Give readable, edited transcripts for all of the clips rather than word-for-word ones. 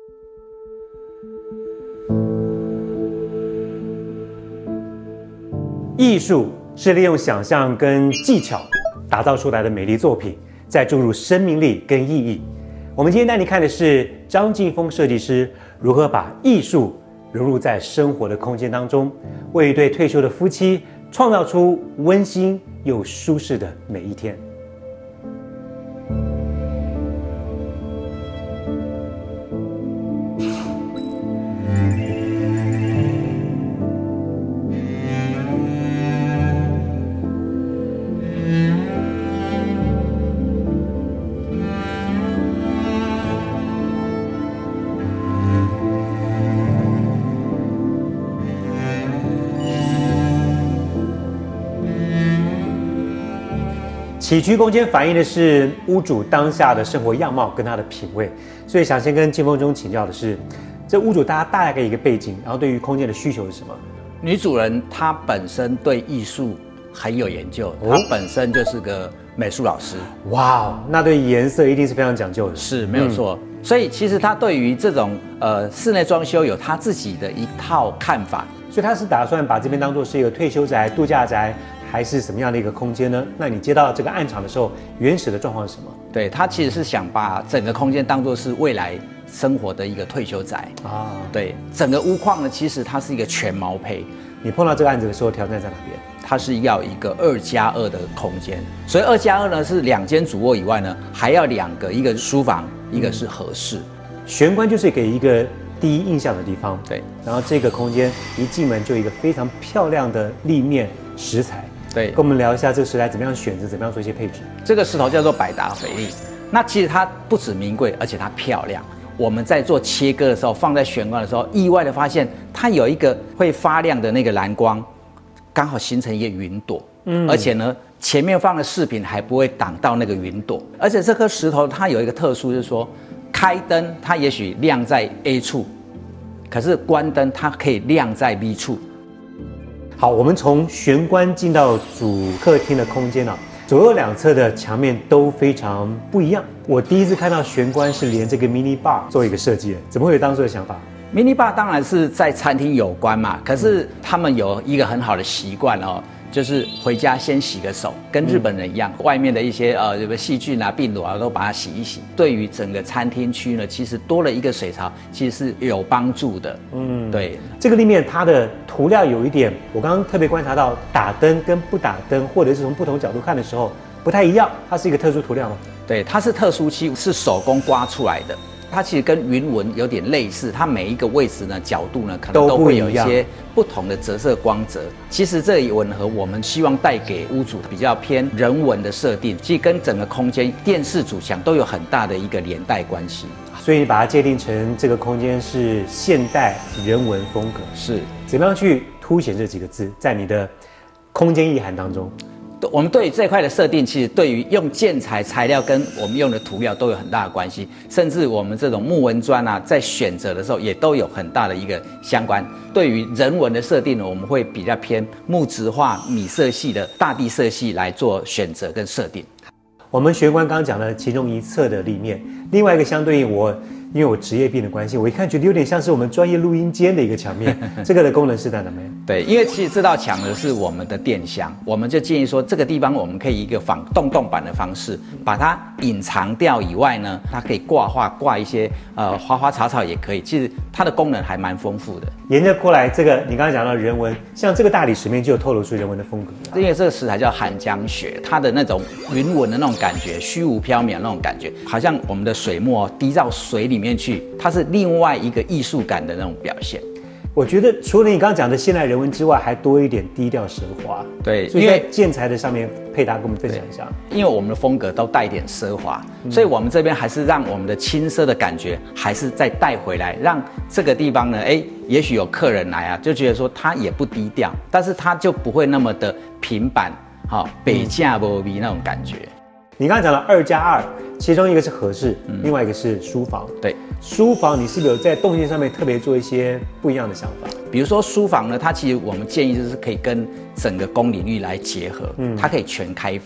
艺术是利用想象跟技巧打造出来的美丽作品，再注入生命力跟意义。我们今天带你看的是张晋峰设计师如何把艺术融入在生活的空间当中，为一对退休的夫妻创造出温馨又舒适的每一天。起居空间反映的是屋主当下的生活样貌跟他的品味，所以想先跟晋峰兄请教的是，这屋主大概一个背景，然后对于空间的需求是什么？ 女主人她本身对艺术很有研究，她本身就是个美术老师。 哇，那对颜色一定是非常讲究的。 是没有错。所以其实她对于这种室内装修有她自己的一套看法。 所以她是打算把这边当作是一个退休宅、度假宅，还是什么样的一个空间呢？那你接到这个案场的时候，原始的状况是什么？ 对，他其实是想把整个空间当作是未来生活的一个退休宅啊。对，整个屋况呢，其实它是一个全毛坯。 你碰到这个案子的时候，挑战在哪边？ 它是要一个2+2的空间，所以2+2呢是2间主卧以外呢，还要2个，一个书房，一个是和室。 玄关就是给一个第一印象的地方。 对， 然后这个空间一进门就一个非常漂亮的立面石材。 对， 跟我们聊一下这个石材怎么样选择，怎么样做一些配置。 这个石头叫做百达翡丽，那其实它不止名贵，而且它漂亮。我们在做切割的时候，放在玄关的时候，意外的发现它有一个会发亮的那个蓝光，刚好形成一个云朵。而且呢，前面放的饰品还不会挡到那个云朵。而且这颗石头它有一个特殊，就是说开灯它也许亮在 A 处，可是关灯它可以亮在 B 处。 好，我们从玄关进到主客厅的空间啊，左右两侧的墙面都非常不一样。我第一次看到玄关是连这个 mini bar 做一个设计的，怎么会有当初的想法？ mini bar 当然是在餐厅有关嘛，可是他们有一个很好的习惯哦，就是回家先洗个手，跟日本人一样，外面的一些细菌啊、病毒啊都把它洗一洗。对于整个餐厅区呢，其实多了一个水槽，其实是有帮助的。对， 这个立面它的涂料有一点，我刚刚特别观察到，打灯跟不打灯，或者是从不同角度看的时候不太一样，它是一个特殊涂料吗？ 对，它是特殊漆，是手工刮出来的。它其实跟云纹有点类似，它每一个位置呢、角度呢，可能都会有一些不同的折射光泽。其实这也吻合我们希望带给屋主比较偏人文的设定，其实跟整个空间、电视主墙都有很大的一个连带关系。 所以你把它界定成这个空间是现代人文风格， 是怎么样去凸显这几个字在你的空间意涵当中？ 我们对于这块的设定，其实对于用建材材料跟我们用的涂料都有很大的关系，甚至我们这种木纹砖啊，在选择的时候也都有很大的一个相关。对于人文的设定呢，我们会比较偏木质化、米色系的大地色系来做选择跟设定。 我们玄关刚刚讲了其中一侧的立面，另外一个相对应因为我职业病的关系，我一看觉得有点像是我们专业录音间的一个墙面，这个的功能是在哪边？ 对，因为其实这道墙呢是我们的电箱，我们就建议说这个地方我们可以以一个仿洞板的方式把它隐藏掉以外呢，它可以挂画挂一些花花草草也可以，其实它的功能还蛮丰富的。 沿着过来，这个你刚刚讲到人文，像这个大理石面就有透露出人文的风格。 因为这个石材叫寒江雪，它的那种云纹的那种感觉，虚无缥缈那种感觉，好像我们的水墨滴到水里面去，它是另外一个艺术感的那种表现。 我觉得除了你刚刚讲的现代人文之外，还多一点低调奢华。 对， 所以在建材的上面配搭，跟我们分享一下。 因为我们的风格都带一点奢华，所以我们这边还是让我们的轻奢的感觉还是再带回来，让这个地方呢，也许有客人来啊，就觉得说它也不低调，但是它就不会那么的平板，北价无味那种感觉。 你刚刚讲了2+2，其中一个是和室，另外一个是书房。 对， 书房你是不是有在动线上面特别做一些不一样的想法？ 比如说书房呢，它其实我们建议就是可以跟整个公领域来结合，它可以全开放。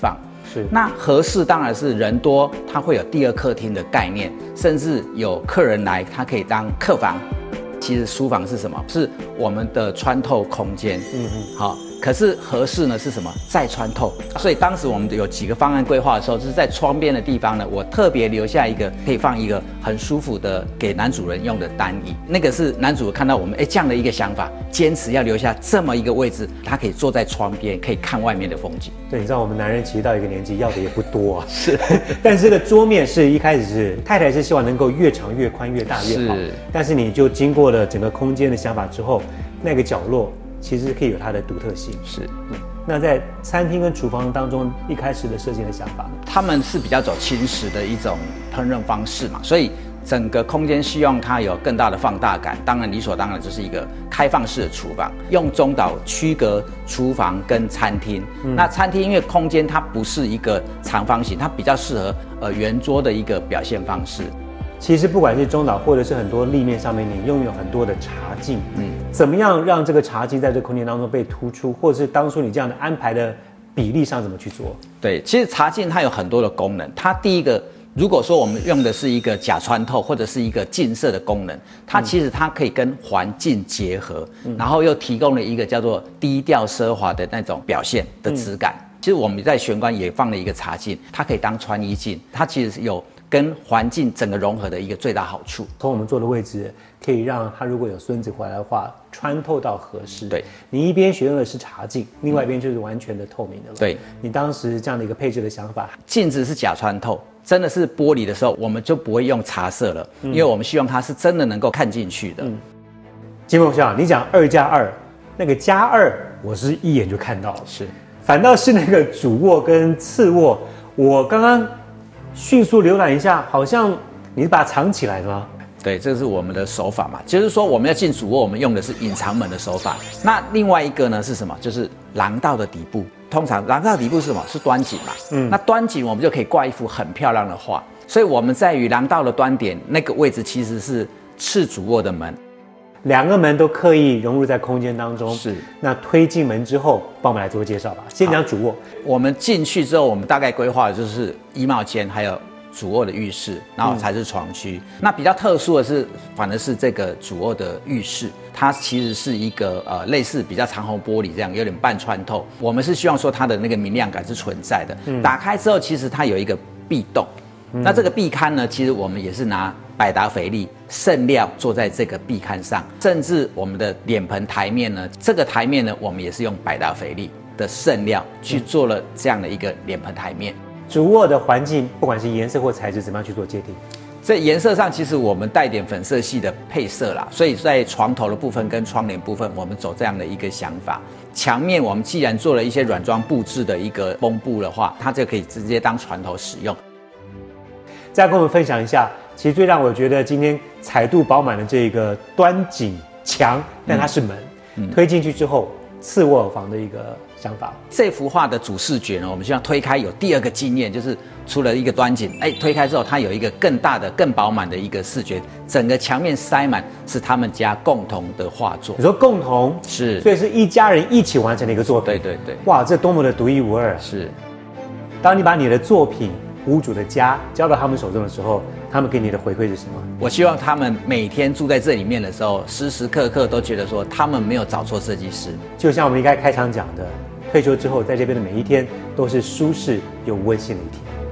是。 那合适当然是人多，它会有第二客厅的概念，甚至有客人来，它可以当客房。其实书房是什么？是我们的穿透空间。好。可是合适呢是什么？再穿透。所以当时我们有几个方案规划的时候，就是在窗边的地方呢，我特别留下一个可以放一个很舒服的给男主人用的单椅。那个是男主人看到我们这样的一个想法，坚持要留下这么一个位置，他可以坐在窗边，可以看外面的风景。 对，你知道我们男人其实到一个年纪要的也不多啊。是。但是这个桌面是一开始是太太是希望能够越长越宽越大越好。是。但是你就经过了整个空间的想法之后，那个角落其实可以有它的独特性。 是。 那在餐厅跟厨房当中，一开始的设计的想法， 他们是比较走轻食的一种烹饪方式嘛，所以整个空间希望它有更大的放大感。当然，理所当然就是一个开放式的厨房，用中岛区隔厨房跟餐厅。那餐厅因为空间它不是一个长方形，它比较适合圆桌的一个表现方式。 其实不管是中岛或者是很多立面上面，你拥有很多的茶镜，怎么样让这个茶镜在这个空间当中被突出，或者是当初你这样的安排的比例上怎么去做？ 对，其实茶镜它有很多的功能。它第一个，如果说我们用的是一个假穿透或者是一个近摄的功能，它其实它可以跟环境结合，然后又提供了一个叫做低调奢华的那种表现的质感。其实我们在玄关也放了一个茶镜，它可以当穿衣镜，它其实是有跟环境整个融合的一个最大好处。 从我们坐的位置，可以让他如果有孙子回来的话，穿透到合适。 对， 你一边选用的是茶镜，另外一边就是完全的透明的了。 对， 你当时这样的一个配置的想法， 镜子是假穿透，真的是玻璃的时候，我们就不会用茶色了，因为我们希望它是真的能够看进去的。 金凤校，你讲2+2，那个+2，我是一眼就看到了。 是， 反倒是那个主卧跟次卧，我刚刚迅速浏览一下，好像你是把它藏起来的吗？ 对，这是我们的手法嘛，就是说我们要进主卧，我们用的是隐藏门的手法。那另外一个呢是什么？就是廊道的底部。通常廊道底部是什么？是端景嘛。那端景我们就可以挂一幅很漂亮的画。所以我们在于廊道的端点那个位置，其实是次主卧的门。 两个门都刻意融入在空间当中。 是。 那推进门之后，帮我们来做个介绍吧。先讲主卧。 我们进去之后，我们大概规划的就是衣帽间，还有主卧的浴室，然后才是床区。那比较特殊的是，反而是这个主卧的浴室，它其实是一个类似比较长虹玻璃这样，有点半穿透。我们是希望说它的那个明亮感是存在的。打开之后，其实它有一个壁洞。那这个壁龛呢，其实我们也是拿百达翡丽剩料做在这个壁龛上，甚至我们的脸盆台面呢，这个台面呢，我们也是用百达翡丽的剩料去做了这样的一个脸盆台面。 主卧的环境，不管是颜色或材质，怎么样去做界定？ 在颜色上，其实我们带点粉色系的配色啦，所以在床头的部分跟窗帘部分，我们走这样的一个想法。墙面我们既然做了一些软装布置的一个绷布的话，它就可以直接当床头使用。 再跟我们分享一下，其实最让我觉得今天彩度饱满的这个端景墙，但它是门，推进去之后次卧房的一个想法。 这幅画的主视觉呢，我们希望推开有第二个经验，就是除了一个端景，推开之后它有一个更大的、更饱满的一个视觉，整个墙面塞满是他们家共同的画作。 你说共同是， 所以是一家人一起完成的一个作品。 对对对， 哇，这多么的独一无二！ 是， 当你把你的作品、屋主的家交到他们手中的时候，他们给你的回馈是什么？ 我希望他们每天住在这里面的时候，时时刻刻都觉得说他们没有找错设计师。 就像我们应该开场讲的，退休之后在这边的每一天都是舒适又温馨的一天。